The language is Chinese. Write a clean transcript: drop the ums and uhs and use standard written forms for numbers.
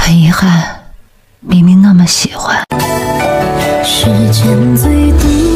很遗憾，明明那么喜欢。 时间最毒